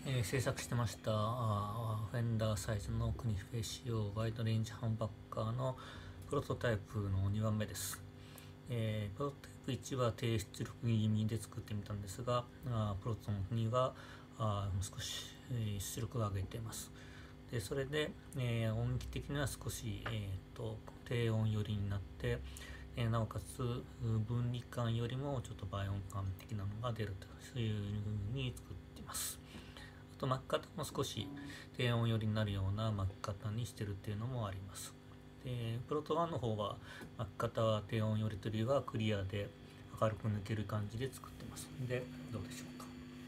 制作してましたフェンダーサイズのクニフェ仕様ワイドレンジハンバッカーのプロトタイプの2番目です。プロトタイプ1は低出力気味で作ってみたんですが、プロトの2は少し出力を上げています。でそれで、音域的には少し、低音寄りになって、なおかつ分離感よりもちょっと倍音感的なのが出ると、そういう風に作っています。あと巻き方も少し低音寄りになるような巻き方にしてるっていうのもあります。でプロト1の方は巻き方は低音寄りというよりはクリアで明るく抜ける感じで作ってますので、どうでしょうか。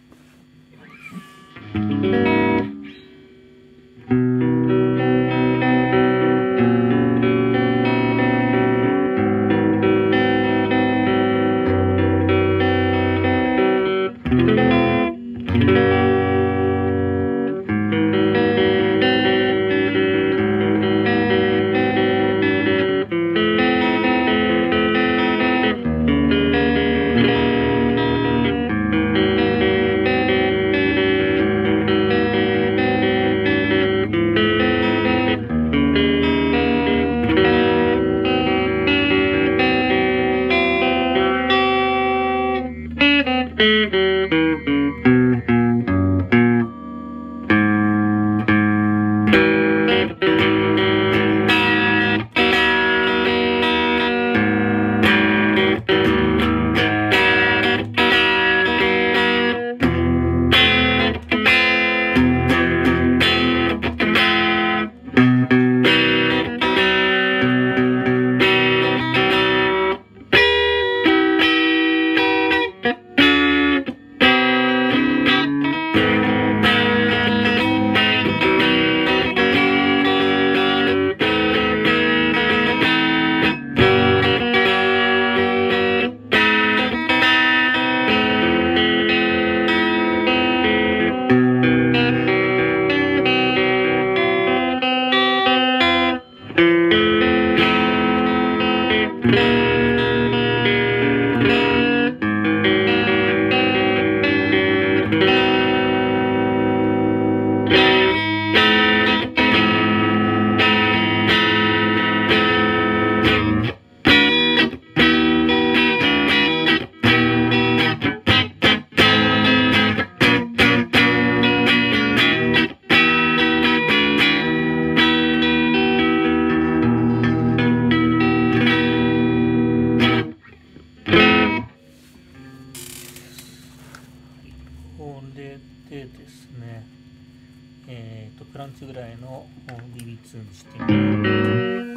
これでですね、クランチぐらいの BB2 にしてみます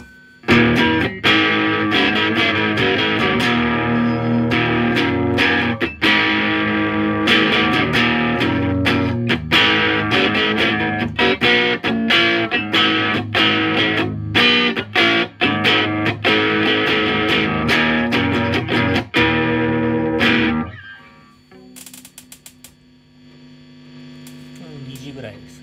。2時ぐらいです。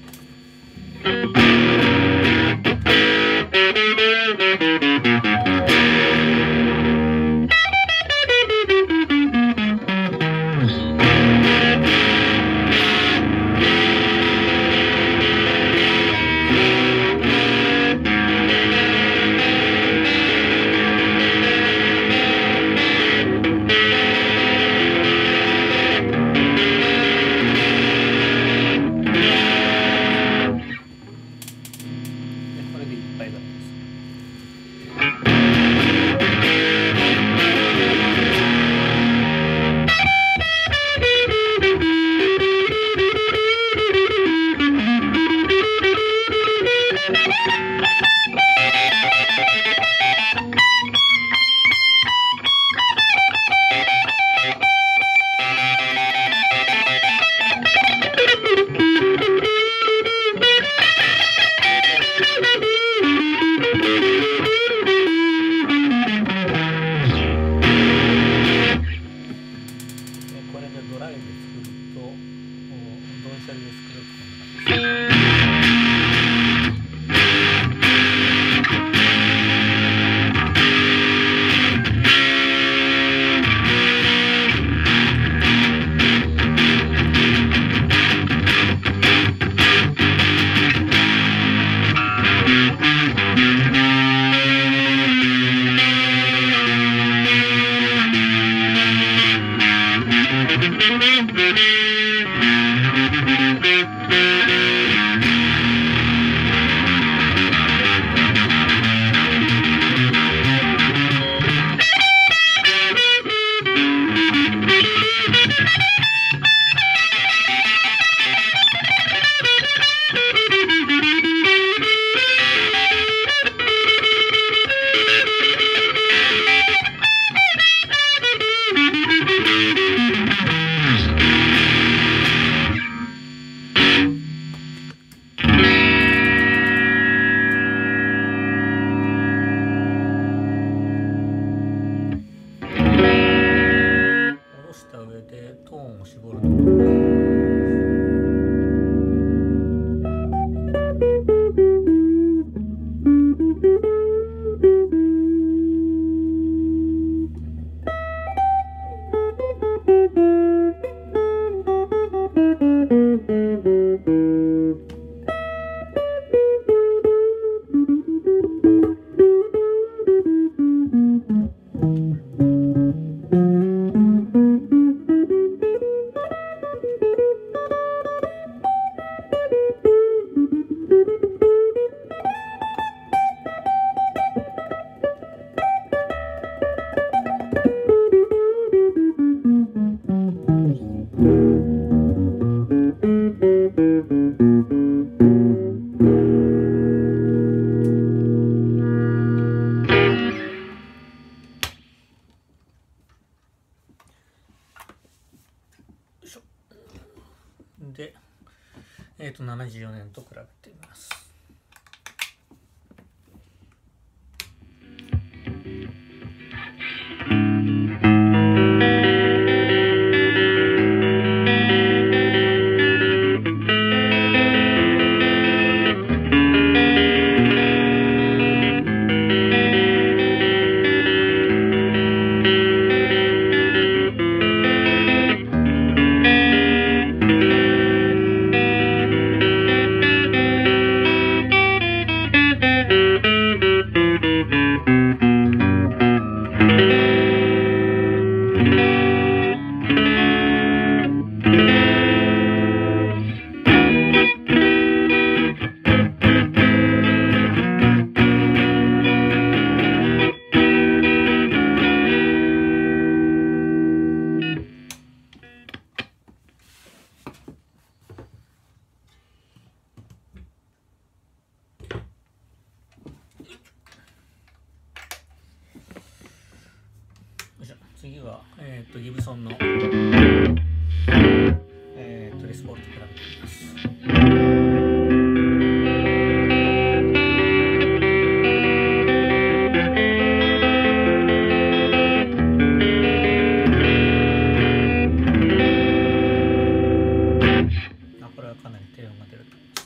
点で、74年と比べてみます。次は、ギブソンの、レスポールと比べてみます。これはかなり低音が出ると思います。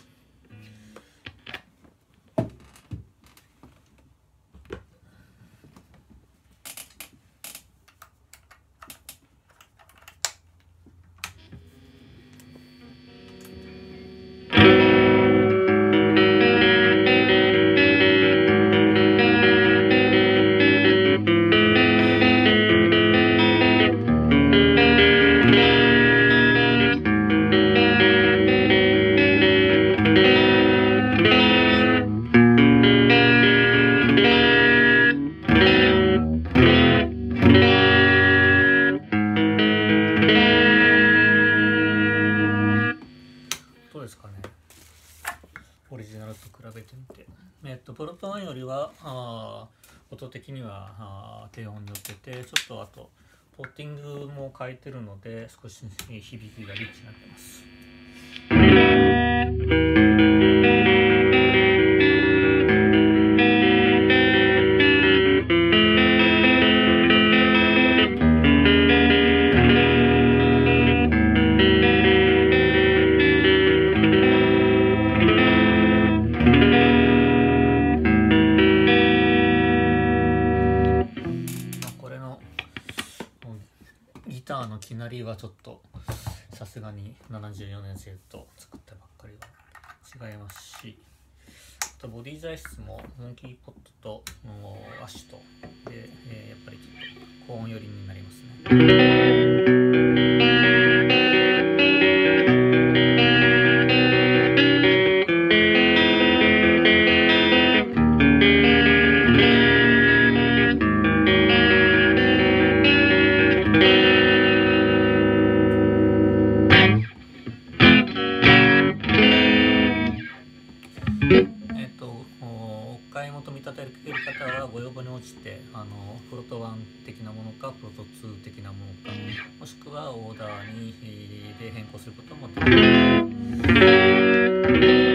どうですかね、オリジナルと比べてみて。プロト1よりは音的には低音に乗ってて、ちょっとあとポッティングも変えてるので少し響きがリッチになってます。ギターのきなりはちょっとさすがに74年生と作ったばっかりは違いますし、あとボディ材質もモンキーポットとアシュとで、やっぱりちょっと高音寄りになりますね。お買い求めいただける方はご要望に応じてプロト1的なものかプロト2的なものか、もしくはオーダーにで変更することもできます。